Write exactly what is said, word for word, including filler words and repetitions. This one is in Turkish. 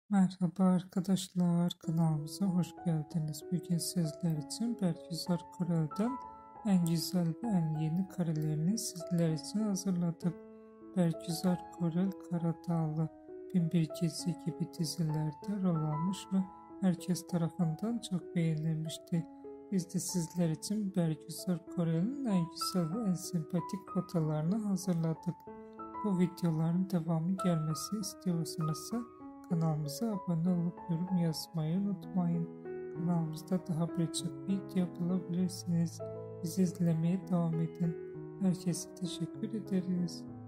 Merhaba arkadaşlar, kanalımıza hoş geldiniz. Bugün sizler için Bergüzar Korel'den en güzel ve en yeni karelerini sizler için hazırladık. Bergüzar Korel Karadağlı, Bin Bir Gece gibi dizilerde rol almış ve herkes tarafından çok beğenilmişti. Biz de sizler için Bergüzar Korel'in en güzel ve en sempatik fotolarını hazırladık. Bu videoların devamı gelmesi istiyorsanız kanalımıza abone olup yorum yazmayı unutmayın. Kanalımızda daha birçok video bulabilirsiniz. Bizi izlemeye devam edin. Herkese teşekkür ederiz.